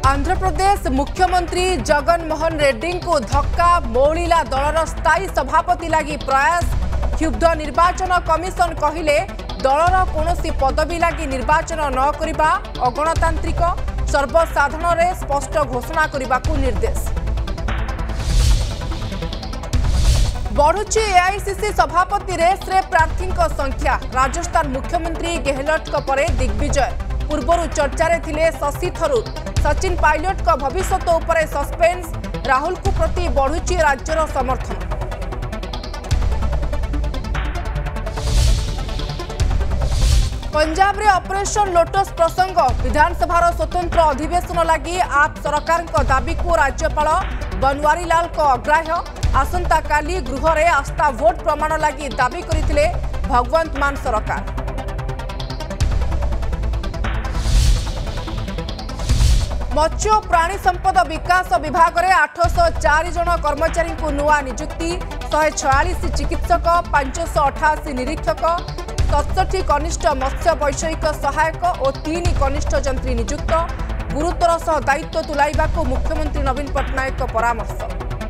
आंध्र प्रदेश मुख्यमंत्री जगन मोहन रेड्डी को धक्का मौलिला दलर स्थायी सभापति लगी प्रयास। क्षुब्ध निर्वाचन कमिशन कहिले दलर कौनसी पदवी लगी निर्वाचन न करिबा अगणतांत्रिक सर्वसाधारण रे स्पष्ट घोषणा करने निर्देश। बढ़ुची एआईसीसी सभापति रेस रे प्रार्थी संख्या। राजस्थान मुख्यमंत्री गहलोत परे दिग्विजय। पूर्वर चर्चा थिले शशि थरूर। सचिन पायलट का भविष्य उपरे सस्पेंस। राहुल को प्रति बढ़ुची राज्यर समर्थन। पंजाब रे ऑपरेशन लोटस प्रसंग। विधानसभा स्वतंत्र अधिवेशन लगी आप सरकार दाबी को राज्यपाल बनवारी लाल को अग्राह्य। आसंता काली गृह रे आस्था भोट प्रमाण लगी दाबी करथिले भगवंत मान सरकार। मत्स्य प्राणी संपद विकास विभाग रे 804 जन कर्मचारी को नुआ नियुक्ति। 146 चिकित्सक, 588 निरीक्षक, 67 कनिष्ठ मत्स्य वैषयिक सहायक और 3 कनिष्ठ जंत्री नियुक्त। गुरुतर सह दायित्व तुलाइबा को मुख्यमंत्री नवीन पट्टनायक को परामर्श।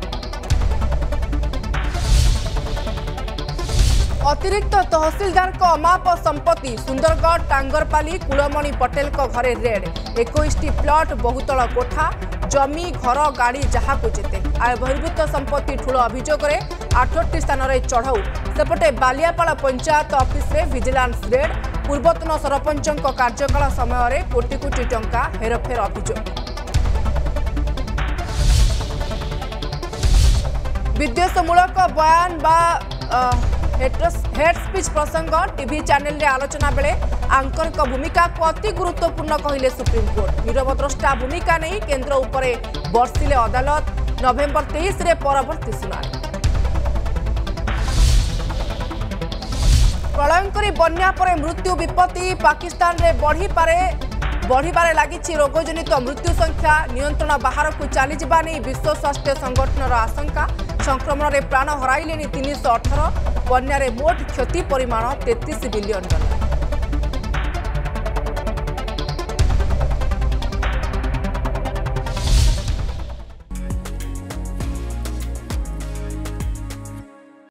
अतिरिक्त तहसीलदार को अमाप संपत्ति। सुंदरगढ़ टांगरपाली कुलमणि पटेल को घरे रेड। 21 प्लट बहुतल कोठा जमी घर गाड़ी जहाँ को जेते। आय बहिर्भूत संपत्ति ठूल अभियोग 8टी स्थान में चढ़ाऊ। सेपटे बालियापाल पंचायत ऑफिस रे विजिलेंस रेड। पूर्वतन सरपंच कार्यकाल समय कोटी कोटी टंका हेरफेर अभियोग। विद्वेषमूलक बयान बा हेड स्पीच प्रसंग। टीवी चैनल रे आलोचना बेले आंकर को भूमिका को अति गुरुत्वपूर्ण कहले सुप्रीमकोर्ट। नीरव द्रष्टा भूमिका नहीं केंद्र उपरे बर्षिले अदालत। नवेम्बर 23 रे परवर्ती सुनानी। प्रलयंकरी बन्या परे मृत्यु विपत्ति। पाकिस्तान रे बढ़िबारे लागिछि रोगजनित मृत्यु संख्या। नियंत्रण बाहर को चली जिबा नै विश्व स्वास्थ्य संगठन आशंका। संक्रमण में प्राण हराइले 318। बन्या रे मोट क्षति परिमाण $33 बिलियन।